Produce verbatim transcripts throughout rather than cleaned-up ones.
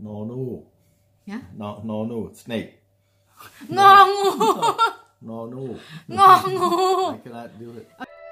no no นะ no no no snake งองู no no งองู I cannot do it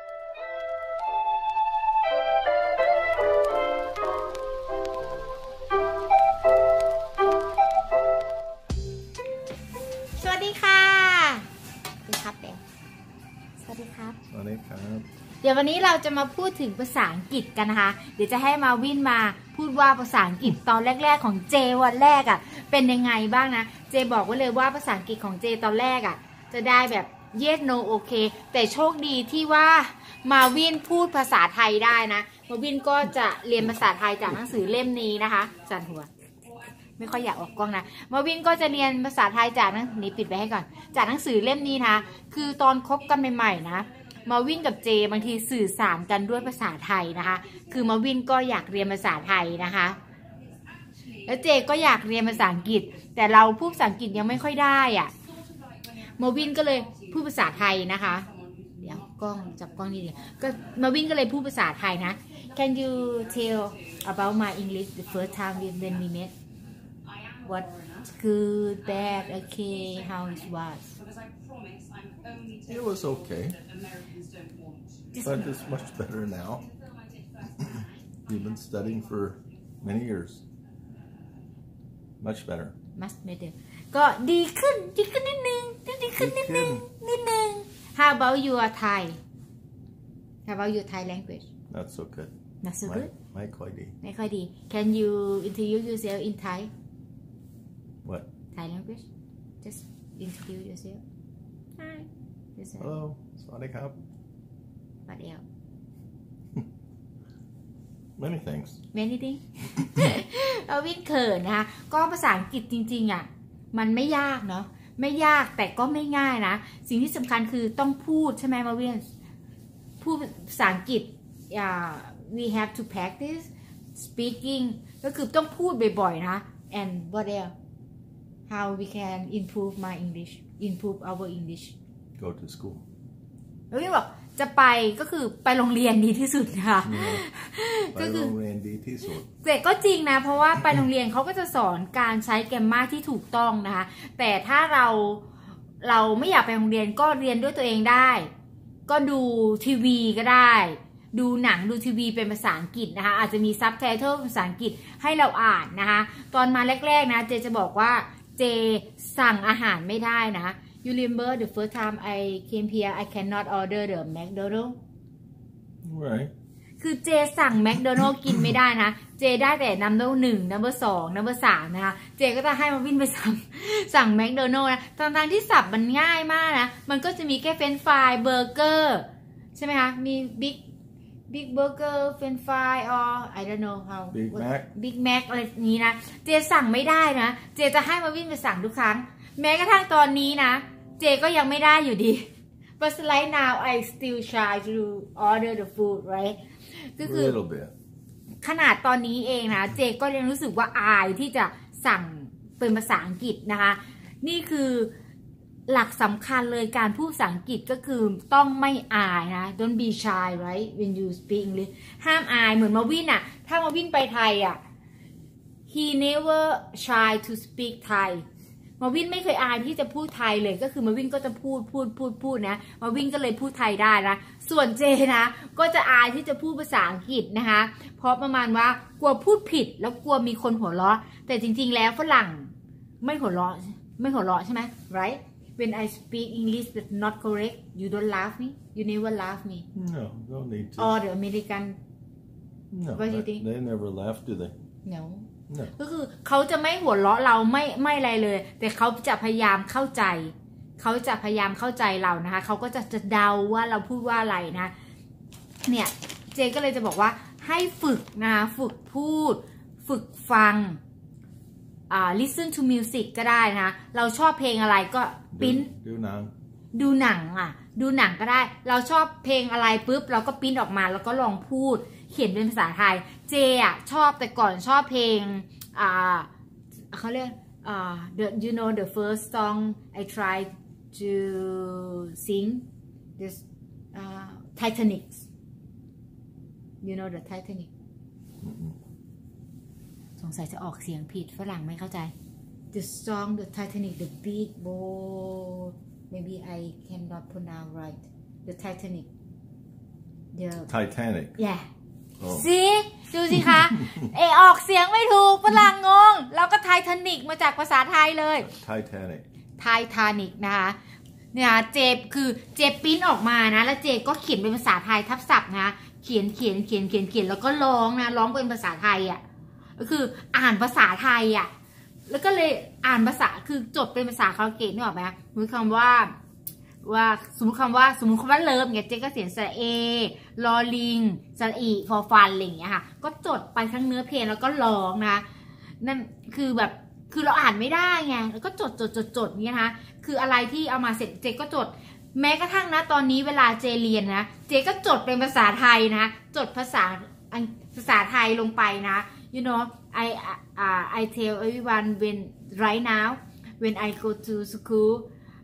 สวัสดีค่ะสวัสดีครับเด็กสวัสดีครับสวัสดีครับเดี๋ยววันนี้เราจะมาพูดถึงภาษาอังกฤษกันนะคะเดี๋ยวจะให้มาวินมาพูดว่าภาษาอังกฤษตอนแรกๆของเจวันแรกอ่ะเป็นยังไงบ้างนะเจบอกไว้เลยว่าภาษาอังกฤษของเจตอนแรกอ่ะจะได้แบบ yes no okay แต่โชคดีที่ว่ามาวินพูดภาษาไทยได้นะมาวินก็จะเรียนภาษาไทยจากหนังสือเล่มนี้นะคะจันหัวไม่ค่อยอยากออกกล้องนะมาวินก็จะเรียนภาษาไทยจากหนังนี้ปิดไปให้ก่อนจากหนังสือเล่มนี้นะคือตอนคบกันใหม่ๆนะมาวินกับเจบางทีสื่อสารกันด้วยภาษาไทยนะคะคือมาวินก็อยากเรียนภาษาไทยนะคะแล้วเจก็อยากเรียนภาษาอังกฤษแต่เราพูดภาษาอังกฤษยังไม่ค่อยได้อ่ะมาวินก็เลยพูดภาษาไทยนะคะเดี๋ยวกล้องจับกล้องนี่เดียวก็มาวินก็เลยพูดภาษาไทยนะ Can you tell about my English the first time when we met what good bad okay how it was It was okay but it's much better now You've been studying for many years much better much better ก็ดีขึ้นดีขึ้นนิดนึงดีขึ้นนิดนึงนิดนึง How about your Thai How about your Thai language Not so good Not so good ไม่ค่อยดีไม่ค่อยดี Can you introduce yourself in Thai What Thai language Just introduce yourself Hi Hello สวัสดีครับ What else Many things Many things เราวินเขินนะคะก็ภาษาอังกฤษจริงๆอ่ะมันไม่ยากเนาะไม่ยากแต่ก็ไม่ง่ายนะสิ่งที่สำคัญคือต้องพูดใช่ไหมมาวินพูดภาษาอังกฤษ we have to practice speaking ก็คือต้องพูดบ่อยๆนะ and what else how we can improve my English improve our English Go to school แล้ววินบอกจะไปก็คือไปโรงเรียนดีที่สุดนะคะไปโรงเรียนดีที่สุดแต่ก็จริงนะเพราะว่าไปโรงเรียนเขาก็จะสอนการใช้แกรมมาที่ถูกต้องนะคะแต่ถ้าเราเราไม่อยากไปโรงเรียนก็เรียนด้วยตัวเองได้ก็ดูทีวีก็ได้ดูหนังดูทีวีเป็นภาษาอังกฤษนะคะอาจจะมีซับไตเติลภาษาอังกฤษให้เราอ่านนะคะตอนมาแรกๆนะเจจะบอกว่าเจสั่งอาหารไม่ได้นะYou remember the first time I came here I cannot order the McDonald's Right คือเจสั่งแมคโดนัลด์กินไม่ได้นะเจได้แต่นัมเบอร์หนึ่งนัมเบอร์สองนัมเบอร์สามนะคะเจก็จะให้มาวินไปสั่งสั่งแมคโดนัลด์นะตอนทางที่สับมันง่ายมากนะมันก็จะมีแค่เฟรนช์ฟรายเบอร์เกอร์ใช่ไหมคะมีบิ๊กบิ๊กเบอร์เกอร์เฟรนช์ฟราย or I don't know how Big Mac Big Mac อะไรนี้นะเจสั่งไม่ได้นะเจจะให้มาวินไปสั่งทุกครั้งแม้กระทั่งตอนนี้นะเจก็ยังไม่ได้อยู่ดี but right now I still try to order the food right ก็คือขนาดตอนนี้เองนะเจก็ยังรู้สึกว่าอายที่จะสั่งเป็นภาษาอังกฤษนะคะนี่คือหลักสำคัญเลยการพูดภาษาอังกฤษก็คือต้องไม่อายนะ don't be shy right when you speak English ห้ามอายเหมือนมาวินอะถ้ามาวินไปไทยอะ he never try to speak Thaiมาวินไม่เคยอายที่จะพูดไทยเลยก็คือมาวินก็จะพูดพูดพูดพูดนะมาวินก็เลยพูดไทยได้นะส่วนเจนะก็จะอายที่จะพูดภาษาอังกฤษนะคะเพราะประมาณว่ากลัวพูดผิดแล้วกลัวมีคนหัวเราะแต่จริงๆแล้วฝรั่งไม่หัวเราะไม่หัวเราะใช่ไหม right when I speak English that's not correct you don't laugh me you never laugh me no don't need to or the American no what do you think they never laugh do they no No. ก็คือเขาจะไม่หัวเราะเราไม่ไม่อะไรเลยแต่เขาจะพยายามเข้าใจเขาจะพยายามเข้าใจเรานะคะเขาก็จะจะเดาว่าเราพูดว่าอะไรนะเนี่ยเจก็เลยจะบอกว่าให้ฝึกนะคะฝึกพูดฝึกฟังอ่า listen to music ก็ได้นะคะเราชอบเพลงอะไรก็ปิ้นดูหนังดูหนังอ่ะดูหนังก็ได้เราชอบเพลงอะไรปุ๊บเราก็ปิ้นออกมาแล้วก็ลองพูดเขียนเป็นภาษาไทยเจอ่ะชอบแต่ก่อนชอบเพลงอ่าเขาเรียกอ่า the you know the first song I tried to sing this uh, Titanic you know the Titanic สงสัยจะออกเสียงผิดฝรั่งไม่เข้าใจ the song the Titanic the big boat maybe I cannot pronounce right the Titanic the Titanic yeah โอ้สิดูสิคะ เออออกเสียงไม่ถูกฝรั่งงงเราก็ไททานิกมาจากภาษาไทยเลย Titanic ไททานิกนะคะเนี่ยเจคือเจปริ้นออกมานะแล้วเจก็เขียนเป็นภาษาไทยทับศัพท์นะเขียนเขียนเขียนเขียนเขียนแล้วก็ร้องนะร้องเป็นภาษาไทยอ่ะก็คืออ่านภาษาไทยอ่ะแล้วก็เลยอ่านภาษาคือจดเป็นภาษาคาราโอเกะนึกออกไหมมีคำว่าว่าสมมติคำว่าสมมติคำว่าเลิฟเนี่ยเจ๊ก็เขียนสระเอลอลิงสระอีฟอฟันอะไรอย่างเงี้ยค่ะก็จดไปทั้งเนื้อเพลงแล้วก็ร้องนะนั่นคือแบบคือเราอ่านไม่ได้ไงแล้วก็จดจดจดจดเนี่ยนะคะคืออะไรที่เอามาเสร็จเจ๊ก็จดแม้กระทั่งนะตอนนี้เวลาเจเรียนนะเจก็จดเป็นภาษาไทยนะจดภาษาภาษาไทยลงไปนะ you know I uh, I tell everyone when right now when I go to school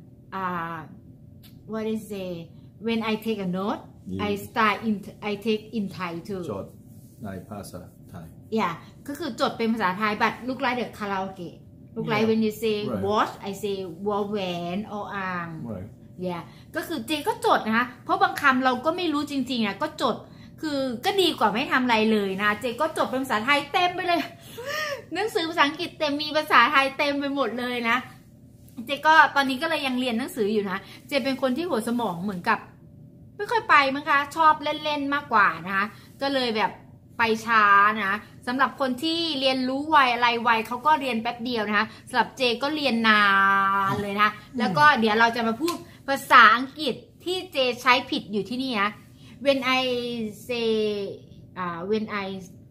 uh, what is it when I take a note yeah. I start in I take in Thai too จดในภาษาไทย yeah ก็คือจดเป็นภาษาไทย but look like the karaoke look like when you say right. watch I say วอแหวนออ่าง right. yeah ก็คือเจก็จดนะคะเพราะบางคำเราก็ไม่รู้จริงๆอ่ะก็จดคือก็ดีกว่าไม่ทำอะไรเลยนะเจก็จดเป็นภาษาไทยเต็มไปเลยหนังสือภาษาอังกฤษเต็มมีภาษาไทยเต็มไปหมดเลยนะเจก็ตอนนี้ก็เลยยังเรียนหนังสืออยู่นะเจเป็นคนที่หัวสมองเหมือนกับไม่ค่อยไปมั้งคะชอบเล่นๆมากกว่านะคะก็เลยแบบไปช้านะสำหรับคนที่เรียนรู้ไวอะไรไวเขาก็เรียนแป๊บเดียวนะคะสำหรับเจก็เรียนนานเลยนะแล้วก็เดี๋ยวเราจะมาพูดภาษาอังกฤษที่เจใช้ผิดอยู่ที่นี่นะ when I say uh, when I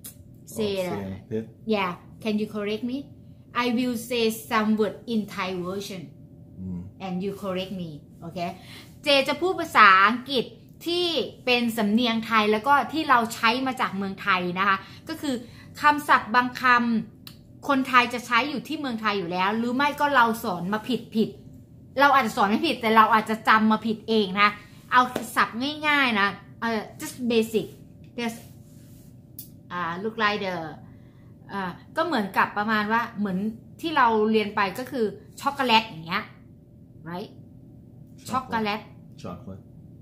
say uh, yeah can you correct me I will say some word in Thai version mm. and you correct me โอเคเจจะพูดภาษาอังกฤษที่เป็นสำเนียงไทยแล้วก็ที่เราใช้มาจากเมืองไทยนะคะก็คือคำศัพท์บางคำคนไทยจะใช้อยู่ที่เมืองไทยอยู่แล้วหรือไม่ก็เราสอนมาผิดผิดเราอาจจะสอนไม่ผิดแต่เราอาจจะจำมาผิดเองนะเอาศัพท์ง่ายๆนะเอ่อ just basic just อ่า look like the อ่าก็เหมือนกับประมาณว่าเหมือนที่เราเรียนไปก็คือช็อกโกแลตอย่างเงี้ย right ช็อกโกแลต chocolate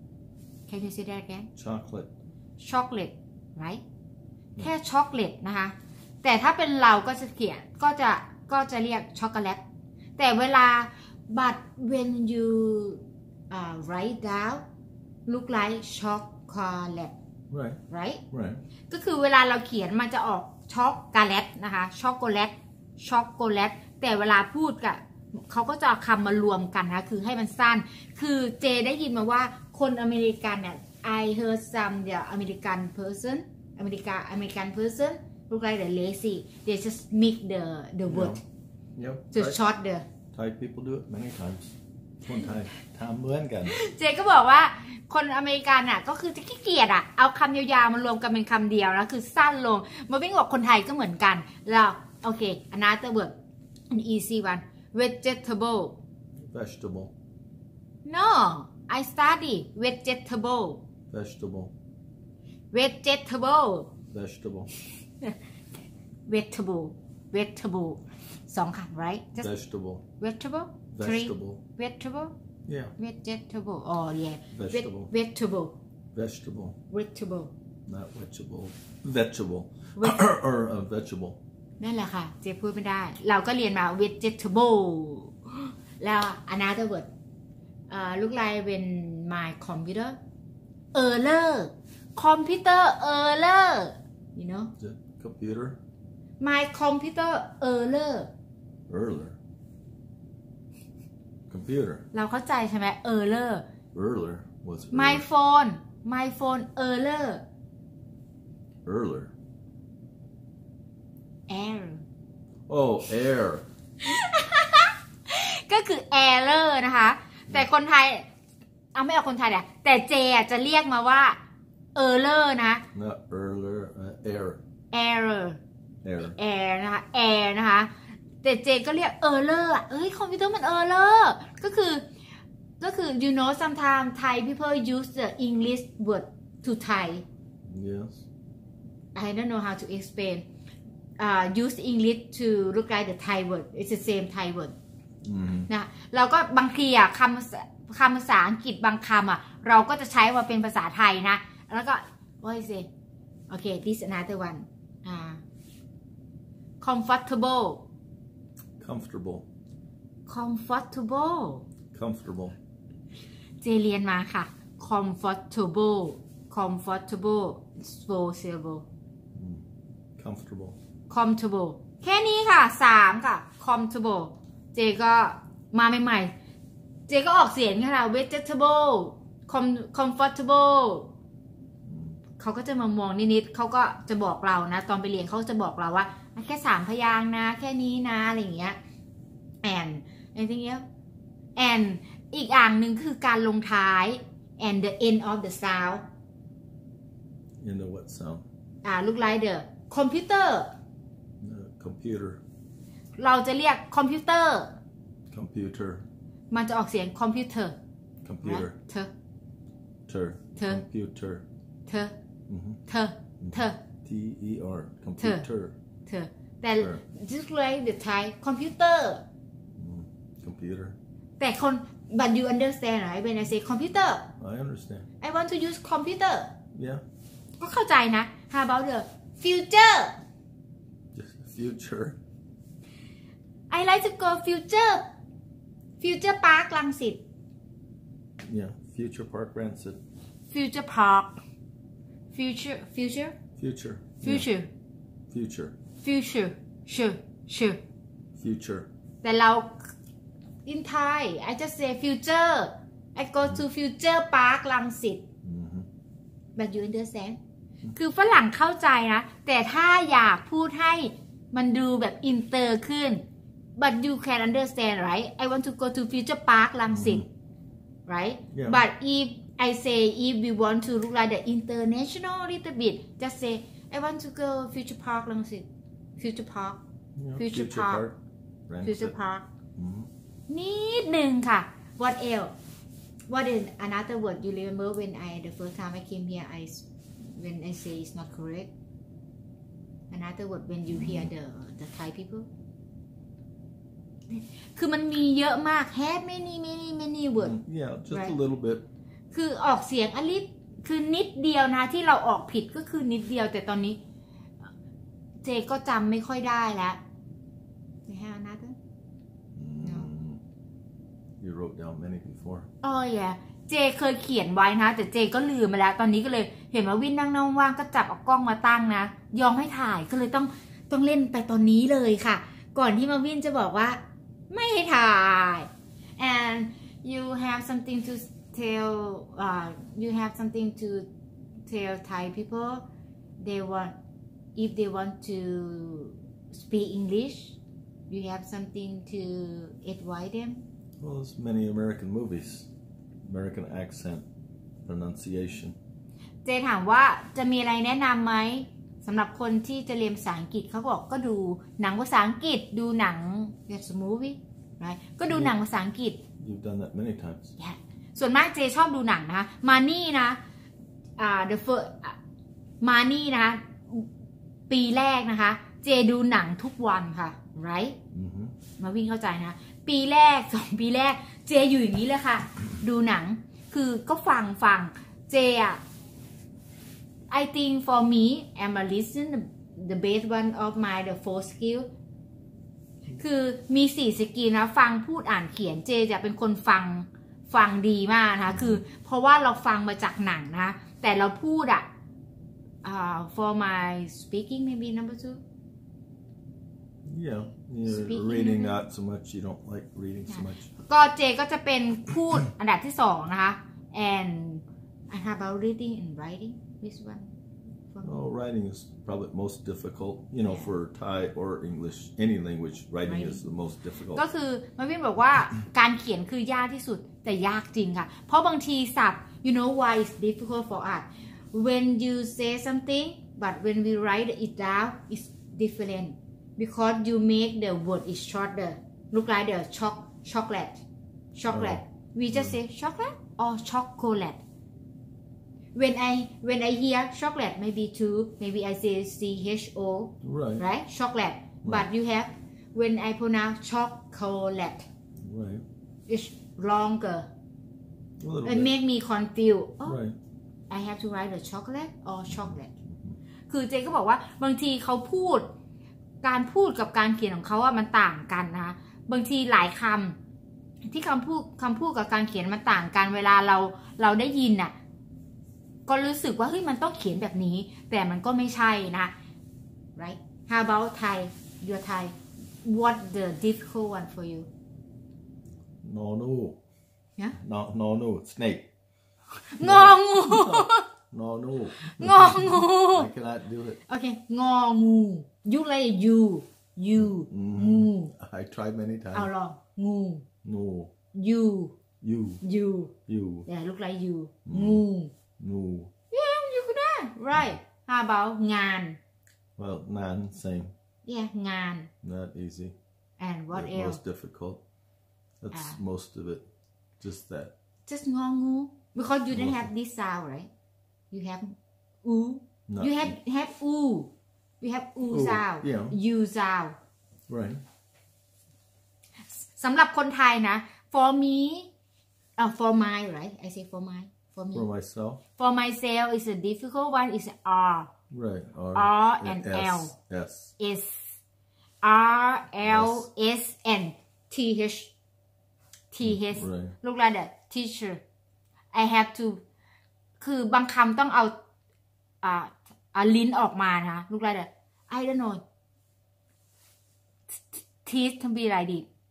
can you say that again chocolate chocolate right แค่ช็อกโกแลตนะคะแต่ถ้าเป็นเราก็จะเขียนก็จะก็จะเรียกช็อกโกแลตแต่เวลา but when you uh, write down look like chocolate right right right ก็คือเวลาเราเขียนมันจะออกช็อกโกแลตนะคะช็อกโกแลตช็อกโกแลตแต่เวลาพูดกับเขาก็จะเอาคำมารวมกันนะคือให้มันสั้นคือเจได้ยินมาว่าคนอเมริกันเนี่ย I heard some the American person America American person look like the lazy they just make the the word yep to right. short the Thai people do it many times คนไทยทำเหมือนกันเจก็บอกว่าคนอเมริกันอ่ะก็คือจะขี้เกียจอ่ะเอาคำยาวๆมารวมกันเป็นคำเดียวแล้วคือสั้นลงมาวิ่งบอกคนไทยก็เหมือนกันแล้วโอเค another word an easy one vegetable vegetable no I study vegetable vegetable vegetable vegetable vegetable vegetable สองคำ right just vegetable vegetable vegetable vegetable yeah vegetable oh yeah vegetable vegetable vegetable vegetable not vegetable vegetable or a vegetable นั่นแหละค่ะเจ๊พูดไม่ได้เราก็เรียนมา vegetable แล้ว another word อ่า look like when my computer error computer error you know the computer my computer error error computer เราเข้าใจใช่ไหม error error was my phone my phone error error error oh air ก็คือ error นะคะแต่คนไทยเอาไม่เอาคนไทยเนี่ยแต่เจจะเรียกมาว่า error นะ not error uh, air error air air นะคะ air นะคะแต่เจก็เรียก error อ่ะเอ้ยคอมพิวเตอร์มัน error ก็คือก็คือ you know sometimes Thai people use the English word to Thai yes I don't know how to explain uh, use English to look like the Thai word it's the same Thai word นะเราก็บางทีอ่ะคำคำภาษาอังกฤษบางคำอ่ะเราก็จะใช้ว่าเป็นภาษาไทยนะแล้วก็ what is it okay this another one uh, comfortable comfortable comfortable comfortable เจเรียนมาค่ะ comfortable comfortable four syllable comfortable comfortable แค่นี้ค่ะสามค่ะ comfortable เจก็มาใหม่ๆเจก็ออกเสียงค่ะ vegetable comfortable เขาก็จะมามองนิดๆเขาก็จะบอกเรานะตอนไปเรียนเขาจะบอกเราว่าแค่สามพยางค์นะแค่นี้นะอะไรอย่างเงี้ย and anything else and อีกอย่างหนึ่งคือการลงท้าย and the end of the sound in the what sound อ่า look like the computer the computer เราจะเรียกคอมพิวเตอร์ computer มันจะออกเสียงคอมพิวเตอร์ computer เธอ ter เธอ computer เธอเธอเธอ T E R computer เธอแต่ just like the Thai computer computer แต่คน but you understand right when I say computer I understand I want to use computer yeah ก็เข้าใจนะ how about the future just future I like to go future future park รังสิต yeah future park Rancid future park future future future future yeah. future future sure sure future แต่เรา in Thai I just say future I go to future park รังสิต but you understand คือฝรั่งเข้าใจนะแต่ถ้าอยากพูดให้มันดูแบบอินเตอร์ขึ้น but you can understand right I want to go to future park รังสิต right yeah. but if I say if we want to look like the international little bit just say I want to go future park รังสิต future park yeah, future, future park, park future park นิดนึงค่ะ what else what is another word you remember when I the first time I came here I when I say it's not correct another word when you hear the the Thai people คือมันมีเยอะมาก have many many many word yeah just right? a little bit คือออกเสียงอลิคือนิดเดียวนะที่เราออกผิดก็คือนิดเดียวแต่ตอนนี้เจก็จำไม่ค่อยได้แล้ว you have another no you wrote down many before oh yeah เจเคยเขียนไว้นะแต่เจก็ลืมไปแล้วตอนนี้ก็เลยเห็นว่าวินนั่งนั่งว่างก็จับเอากล้องมาตั้งนะยอมให้ถ่ายก็เลยต้องต้องเล่นไปตอนนี้เลยค่ะก่อนที่มาวินจะบอกว่าไม่ให้ถ่าย and you have something to tell uh, you have something to tell Thai people they want if they want to speak English you have something to advise them well there's many American movies American accent pronunciation เจถามว่าจะมีอะไรแนะนำไหมสำหรับคนที่จะเรียนภาษาอังกฤษเขาบอกก็ดูหนังภาษาอังกฤษดูหนัง That's a movie right ก็ดูหนังภาษาอังกฤษ You've done that many times yeah. ส่วนมากเจชอบดูหนังนะคะมานี่นะอ่า the first มานี่นะปีแรกนะคะเจดูหนังทุกวันค่ะ right มาวิ่งเข้าใจนะปีแรกสองปีแรกเจอยู่อย่างนี้เลยค่ะดูหนังคือก็ฟังฟังเจอะ I think for me I'm a listen the best one of my the four skill คือมีสี่สกิลนะฟังพูดอ่านเขียนเจจะเป็นคนฟังฟังดีมากนะคะคือเพราะว่าเราฟังมาจากหนังนะแต่เราพูดอะ uh, for my speaking maybe number two yeah you're Speaking reading not so much you don't like reading so much ก็เจก็จะเป็นพูด อันดับที่สองนะคะ and how about reading and writing this one oh writing is probably most difficult you know yeah. for Thai or English any language writing, writing is the most difficult ก็คือมาวินบอกว่าการเขียนคือยากที่สุดแต่ยากจริงค่ะเพราะบางทีศัพท์ you know why it's difficult for us when you say something but when we write it down it's different because you make the word is shorter look like the choc chocolate chocolate oh. we just say chocolate or chocolate when I when I hear chocolate maybe two maybe I say C H O right right chocolate but you have when I pronounce chocolate right it's longer it bit. make me confused oh, right I have to write the chocolate or chocolate คือเจก็บอกว่าบางทีเขาพูดการพูดกับการเขียนของเขาว่ามันต่างกันนะบางทีหลายคำที่คำพูดคำพูดกับการเขียนมันต่างกันเวลาเราเราได้ยินน่ะก็รู้สึกว่าเฮ้ยมันต้องเขียนแบบนี้แต่มันก็ไม่ใช่นะ right how about Thai your Thai what the difficult one for you no no yeah no no no snake งองู no no งองู I cannot do it โอเคงองูยุอะไร you you งู I tried many times เอาลองงู no you you you you yeah look like you งู no yeah you could that right how about งาน well nan same yeah งาน not easy and what the else most difficult that's Ah. most of it just that just งองู because you don't have this sound right you have oo no. you have have oo you have oo Ooh, sound yeah. you sound right สำหรับคนไทยนะ for me uh, for my right I say for my for me for myself for myself is a difficult one is R right R, R and S, L S is R L S N T H T H right look like that teacher I have to คือบางคำต้องเอาอ่าอ่าลิ้นออกมานะ look like that I don't know teeth ทำบีอะไรดี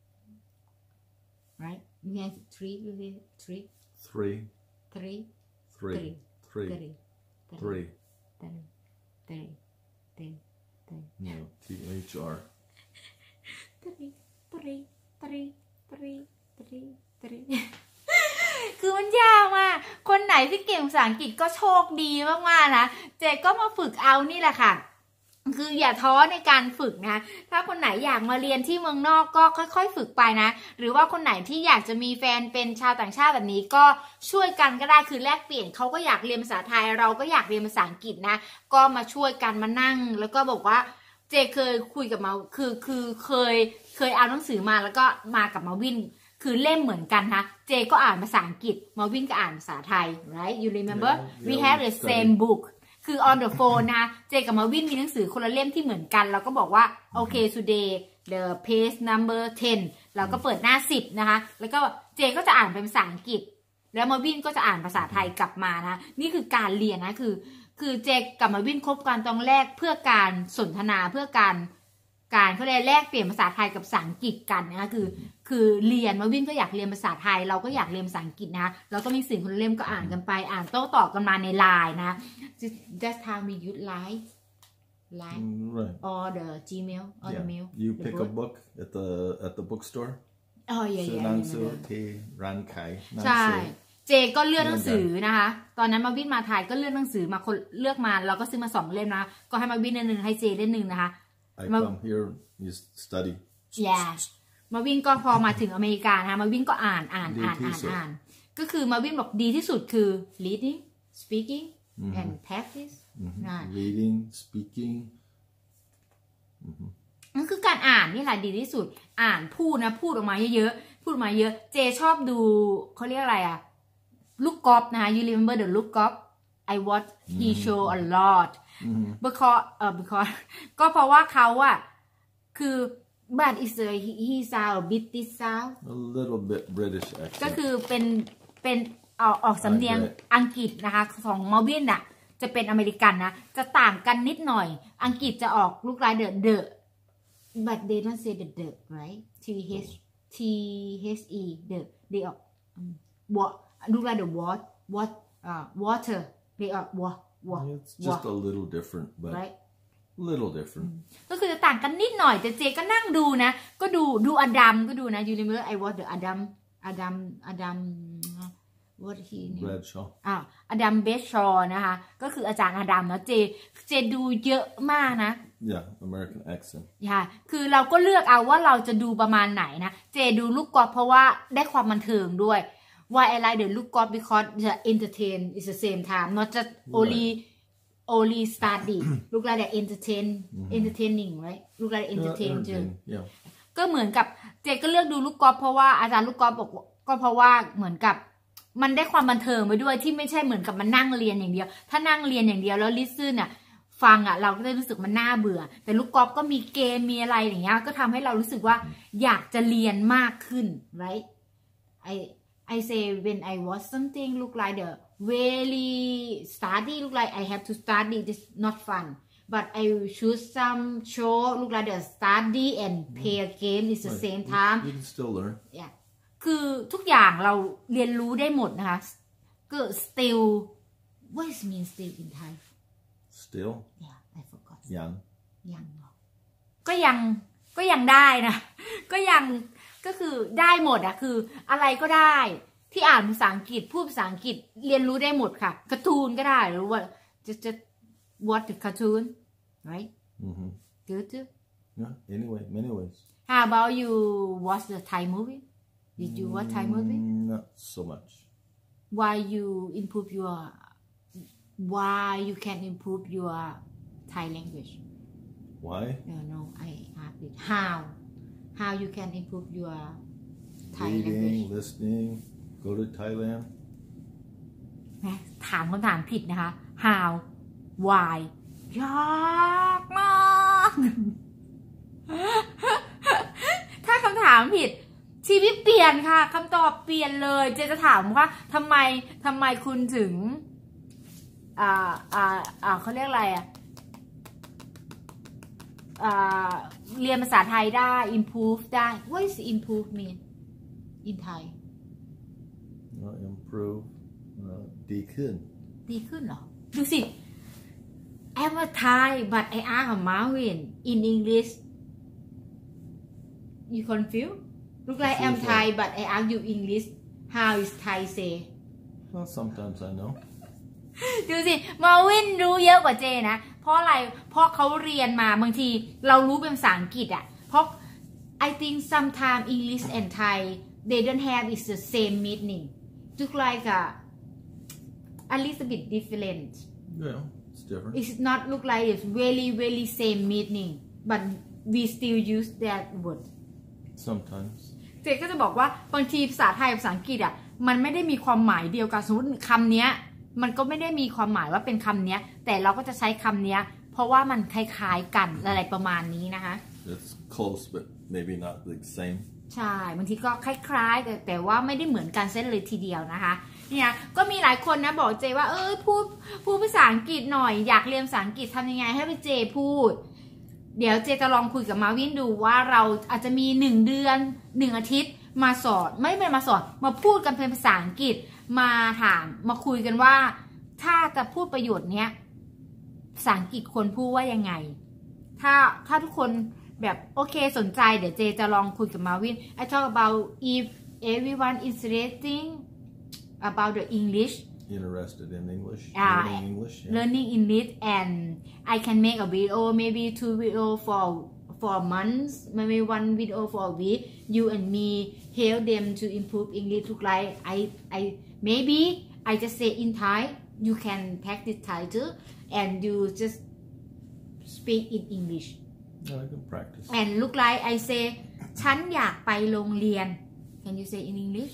right you have three three three three three three three three three three three three no T H R three three three three three three คือมันยากมากคนไหนที่เก่งภาษาอังกฤษก็โชคดีมากๆนะเจก็มาฝึกเอานี่แหละค่ะคืออย่าท้อในการฝึกนะถ้าคนไหนอยากมาเรียนที่เมืองนอกก็ค่อยๆฝึกไปนะหรือว่าคนไหนที่อยากจะมีแฟนเป็นชาวต่างชาติแบบนี้ก็ช่วยกันก็ได้คือแลกเปลี่ยนเขาก็อยากเรียนภาษาไทยเราก็อยากเรียนภาษาอังกฤษนะก็มาช่วยกันมานั่งแล้วก็บอกว่าเจเคยคุยกับมาคือคือเคยเคยเอาหนังสือมาแล้วก็มากับมาวินคือเล่มเหมือนกันนะเจก็อ่านภาษาอังกฤษมาวินก็อ่านภาษาไทย right you remember yeah, we yeah, have we the study. same book คือ on the phone นะเจกับมาวินมีหนังสือคนละเล่มที่เหมือนกันเราก็บอกว่าโอเค today the page number ten เราก็เปิดหน้าสิบนะคะแล้วก็เจก็จะอ่านเป็นภาษาอังกฤษแล้วมาวินก็จะอ่านภาษาไทยกลับมานะนี่คือการเรียนนะคือคือเจกับมาวินคบกันตอนแรกเพื่อการสนทนาเพื่อการการเขาเรียกแลกเปลี่ยนภาษาไทยกับภาษาอังกฤษกันนะคะคือคือเรียนมาวินก็อยากเรียนภาษาไทยเราก็อยากเรียนภาษาอังกฤษนะเราก็มีสื่อคนละเล่มก็อ่านกันไปอ่านโต้ตอบกันมาในไลน์นะ That's how we use line line right or the Gmail or yeah. the mail you the pick book. a book at the at the bookstore oh yeah ซื้อ yeah หนังสือที่ร้านขายหนังใช่สือเจก็เลือกหนังสือนะคะตอนนั้นมาวินมาไทยก็เลือกหนังสือมาคนเลือกมาเราก็ซื้อมาสองเล่มนะก็ให้มาวินเล่มหนึ่งให้เจเล่มหนึ่งนะคะ I come here you study yes มาวินก็พอมาถึงอเมริกานะมาวินก็อ่านอ่านอ่านอ่านอ่านก็คือมาวินบอกดีที่สุดคือ reading speaking and practice reading speaking นั่นคือการอ่านนี่แหละดีที่สุดอ่านพูดนะพูดออกมาเยอะๆพูดออกมาเยอะเจชอบดูเขาเรียกอะไรอะลูกกอล์ฟนะคะ you remember the ลูกกอล์ฟ I watch he show a lot because เอ่อ because ก็เพราะว่าเขาอะคือ but is a he sound British sound a little bit British accent ก็คือเป็นเป็นออกออกสำเนียงอังกฤษนะคะของมาวินอะจะเป็นอเมริกันนะจะต่างกันนิดหน่อยอังกฤษจะออกลูกลายเดอะเดอะ but they don't say the the right T H T H E the they ออก what ลูกลาย the what what อ่า water they ออก what what it's just a little different but right little different ก็คือจะต่างกันนิดหน่อยแต่เจก็นั่งดูนะก็ดูดูอดัมก็ดูนะ you remember I watch the อดัมอดัมอดัม what he Bradshaw อ่าอดัมเบชชอนะคะก็คืออาจารย์อดัมนะเจเจดูเยอะมากนะ yeah American accent ค่ะคือเราก็เลือกเอาว่าเราจะดูประมาณไหนนะเจดูลูกกอล์ฟเพราะว่าได้ความบันเทิงด้วย why I like the look up because the entertain is the same time not just only only study look like the entertain entertaining right look like entertain too ก็เหมือนกับเจก็เลือกดูลูกกอล์ฟเพราะว่าอาจารย์ลูกกอล์ฟบอกก็เพราะว่าเหมือนกับมันได้ความบันเทิงไปด้วยที่ไม่ใช่เหมือนกับมันนั่งเรียนอย่างเดียวถ้านั่งเรียนอย่างเดียวแล้วลิซึนอ่ะฟังอ่ะเราก็จะรู้สึกมันน่าเบื่อแต่ลูกกอล์ฟก็มีเกมมีอะไรอย่างเงี้ยก็ทำให้เรารู้สึกว่าอยากจะเรียนมากขึ้น right I I say when I watch something look like the really study look like I have to study this not fun but I choose some show look like the study and play a game is the same time you can still learn yeah คือทุกอย่างเราเรียนรู้ได้หมดนะคะก็ still what is mean still in Thai still yeah I forgot ยังยังก็ยังก็ยังได้นะก็ยังก็คือได้หมดอะคืออะไรก็ได้ที่อ่านภาษาอังกฤษพูดภาษาอังกฤษเรียนรู้ได้หมดค่ะการ์ตูนก็ได้หรือว่า just just watch the cartoon right mm-hmm. good too yeah anyway many ways how about you watch the Thai movie did you watch Thai movie not so much why you improve your why you can improve your Thai language why no no I ask it how how you can improve your Thai reading language listening go to Thailand ถามคำถามผิดนะคะ how why ยากมาก ถ้าคำถามผิดชีวิตเปลี่ยนค่ะคำตอบเปลี่ยนเลยเจจะถามว่าทำไมทำไมคุณถึงอ่าอ่าอ่าเขาเรียกอะไรอ่ะอ่าเรียนภาษาไทยได้ improve ได้ what is improve mean in Thai uh, improve uh, ดีขึ้นดีขึ้นเหรอดูสิ I'm a Thai but I ask a Marvin in English you confused look like I'm Thai but I ask you English how is Thai say well sometimes I know ดูสิมาวินรู้เยอะกว่าเจนะเพราะอะไรเพราะเขาเรียนมาบางทีเรารู้เป็นภาษาอังกฤษอ่ะเพราะ I think sometimes English and Thai they don't have is the same meaning look like a a little bit different yeah it's different it's not look like it's really really same meaning but we still use that word sometimes เจก็จะบอกว่าบางทีภาษาไทยภาษาอังกฤษอ่ะมันไม่ได้มีความหมายเดียวกันสมมติคำเนี้ยมันก็ไม่ได้มีความหมายว่าเป็นคำเนี้ยแต่เราก็จะใช้คำเนี้ยเพราะว่ามันคล้ายๆกันอะไรประมาณนี้นะคะ it's close but maybe not the same ใช่บางทีก็คล้ายๆแต่แต่ว่าไม่ได้เหมือนกันเส้นเลยทีเดียวนะคะเนี่ยก็มีหลายคนนะบอกเจว่าเออพูดพูดภาษาอังกฤษหน่อยอยากเรียนภาษาอังกฤษทำยังไงให้ไปเจพูดเดี๋ยวเจจะลองคุยกับมาวินดูว่าเราอาจจะมีหนึ่งเดือนหนึ่งอาทิตย์มาสอนไม่เป็นมาสอนมาพูดกันเป็นภาษาอังกฤษมาถามมาคุยกันว่าถ้าจะพูดประโยชน์เนี้ยภาษาอังกฤษควรพูดว่ายังไงถ้าถ้าทุกคนแบบโอเคสนใจเดี๋ยวเจจะลองคุยกับมาวิน I talk about if everyone is interesting about the English interested in English uh, learning English yeah. learning English and I can make a video maybe two video for for months maybe one video for a week you and me help them to improve English look like I I maybe I just say in Thai you can practice Thai too and you just speak in English yeah, I can practice and look like I say ฉันอยากไปโรงเรียน can you say in English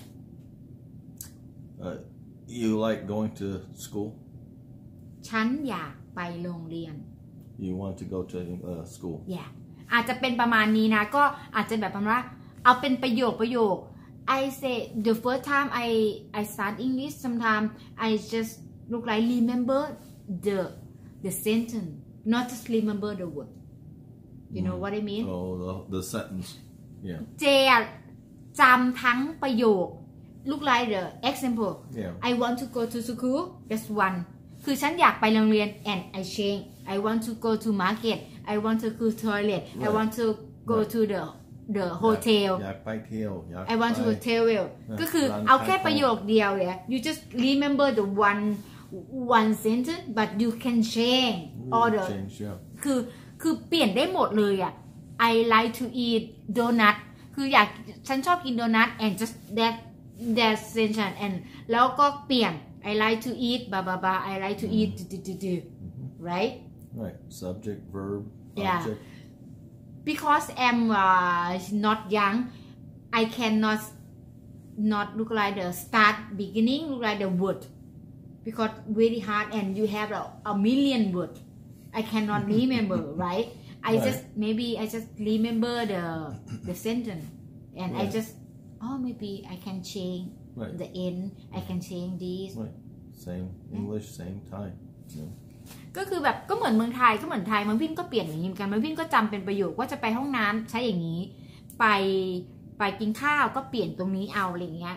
uh, you like going to school ฉันอยากไปโรงเรียน you want to go to uh, school yeah อาจจะเป็นประมาณนี้นะก็อาจจะแบบประมาณว่าเอาเป็นประโยคประโยค I say the first time I I start English sometimes I just look like remember the the sentence not just remember the word you know what I mean oh the, the sentence yeah เจจำทั้งประโยค look like the example yeah. I want to go to school that's one คือฉันอยากไปโรงเรียน and I change I want to go to market I want to go to toilet right. I want to go right. to the the hotel อยากไปเที่ยวอยาก I want to go travel ก็คือเอาแค่ประโยคเดียวเลย you just remember the one one sentence but you can change all the change, yeah. คือคือเปลี่ยนได้หมดเลยอ่ะ I like to eat donut คืออยากฉันชอบกินโดนัท and just that that sentence and แล้วก็เปลี่ยน I like to eat บาบาบา I like to eat ดูดูดู right right subject verb yeah object because I'm uh, not young I cannot not look like the start beginning look like the word because very hard and you have a, a million word I cannot remember right I right. just maybe I just remember the the sentence and right. I just oh maybe I can change right. the end I can change this right. same English same time yeah. ก็คือแบบก็เหมือนเมืองไทยก็เหมือนไทยมันวิ่งก็เปลี่ยนอย่างนี้เหมือนกันมันวิ่งก็จำเป็นประโยคว่าจะไปห้องน้ำใช้อย่างนี้ไปไปกินข้าวก็เปลี่ยนตรงนี้เอาอะไรอย่างเงี้ย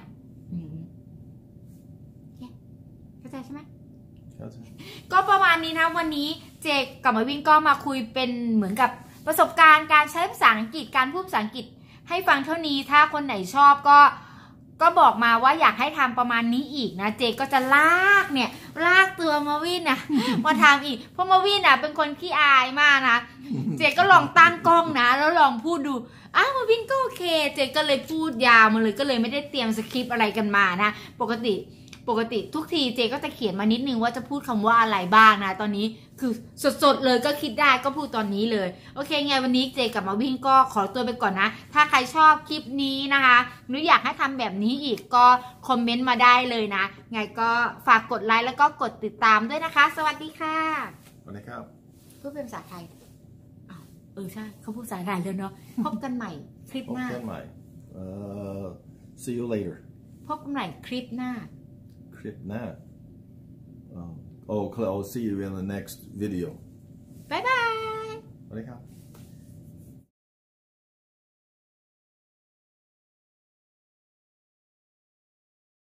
เข้าใจใช่ไหมก็ประมาณนี้นะวันนี้เจกับมาวิ่งก็มาคุยเป็นเหมือนกับประสบการณ์การใช้ภาษาอังกฤษการพูดภาษาอังกฤษให้ฟังเท่านี้ถ้าคนไหนชอบก็ก็บอกมาว่าอยากให้ทำประมาณนี้อีกนะเจก็จะลากเนี่ยลากตัวมาวินนะมาทำอีกเพราะมาวินนะเป็นคนขี้อายมากนะเจก็ลองตั้งกล้องนะแล้วลองพูดดูอ้าวมาวินก็โอเคเจก็เลยพูดยาวมาเลยก็เลยไม่ได้เตรียมสคริปต์อะไรกันมานะปกติปกติทุกทีเจก็จะเขียนมานิดนึงว่าจะพูดคำว่าอะไรบ้างนะตอนนี้คือสดๆเลยก็คิดได้ก็พูดตอนนี้เลยโอเคไงวันนี้เจกับมาวิ่งก็ขอตัวไปก่อนนะถ้าใครชอบคลิปนี้นะคะหรืออยากให้ทำแบบนี้อีกก็คอมเมนต์มาได้เลยนะไงก็ฝากกดไลค์แล้วก็กดติดตามด้วยนะคะสวัสดีค่ะสวัสดีครับพูดเป็นภาษาไทยเออใช่เขาพูดภาษาไทยเลยเนาะพบกันใหม่คลิปหน้าพบกันใหม่ uh, see you later พบกันใหม่คลิปหน้า Clip that. Um, oh, I'll see you in the next video. Bye bye. สวัสดีครับ